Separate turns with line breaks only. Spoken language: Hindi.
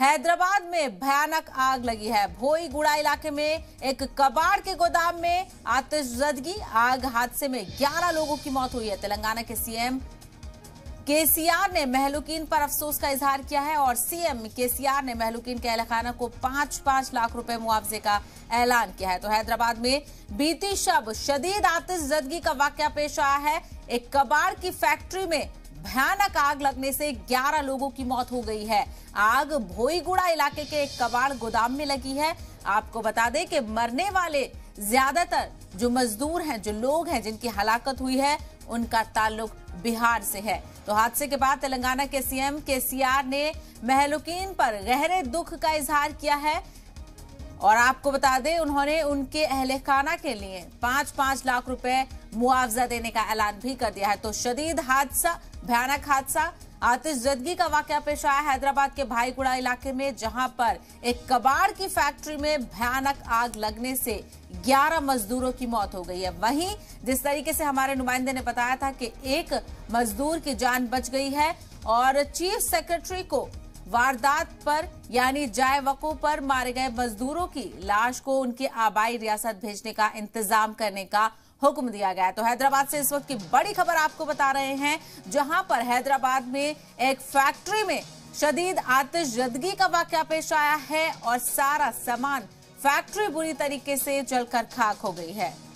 हैदराबाद में भयानक आग लगी है। भोईगुड़ा इलाके में एक कबाड़ के गोदाम में आतिशबाजी। आग हादसे में 11 लोगों की मौत हुई है। तेलंगाना के सीएम केसीआर ने महलूकीन पर अफसोस का इजहार किया है और सीएम केसीआर ने महलूकीन के अहलखाना को 5-5 लाख रुपए मुआवजे का ऐलान किया है। तो हैदराबाद में बीती शब शदीद आतिशबाजी का वाकया पेश आया है। एक कबाड़ की फैक्ट्री में भयानक आग लगने से 11 लोगों की मौत हो गई है। आग भोईगुड़ा इलाके के एक कबाड़ गोदाम में लगी है। आपको बता दें कि मरने वाले ज्यादातर जो मजदूर हैं, जो लोग हैं जिनकी हलाकत हुई है, उनका ताल्लुक बिहार से है। तो हादसे के बाद तेलंगाना के सीएम केसीआर ने महलूकीन पर गहरे दुख का इजहार किया है और आपको बता दें उन्होंने उनके अहलखाना के लिए 5-5 लाख रुपए मुआवजा देने का ऐलान भी कर दिया है। तो शदीद हादसा, भयानक हादसा, आतिशबाजी का वाकया पेश आया हैदराबाद के भाईगुड़ा इलाके में, जहां पर एक कबाड़ की फैक्ट्री में भयानक आग लगने से 11 मजदूरों की मौत हो गई है। वहीं जिस तरीके से हमारे नुमाइंदे ने बताया था कि एक मजदूर की जान बच गई है और चीफ सेक्रेटरी को वारदात पर यानी जाए वक़्फ़ पर मारे गए मजदूरों की लाश को उनके आबाई रियासत भेजने का इंतजाम करने का हुक्म दिया गया है। तो हैदराबाद से इस वक्त की बड़ी खबर आपको बता रहे हैं, जहां पर हैदराबाद में एक फैक्ट्री में शदीद आतिशबाजी का वाकया पेश आया है और सारा सामान फैक्ट्री बुरी तरीके से जलकर खाक हो गई है।